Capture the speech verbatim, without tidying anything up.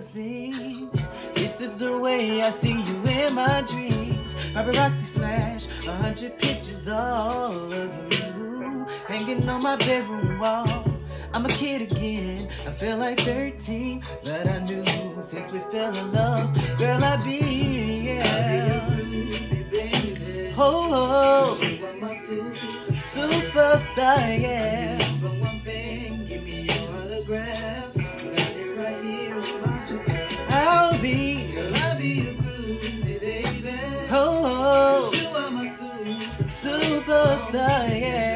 seems. This is the way I see you in my dreams. Paparazzi flash, a hundred pictures, all of you hanging on my bedroom wall. I'm a kid again, I feel like thirteen, but I knew since we fell in love, girl, I'd be, yeah. I'll be your groovy baby. Oh, oh. You are my super superstar, yeah. But one thing, give me your autograph. Sign it right here on my hand. I'll be, girl, I'll be your groovy baby. Oh, oh. You are my super superstar, yeah.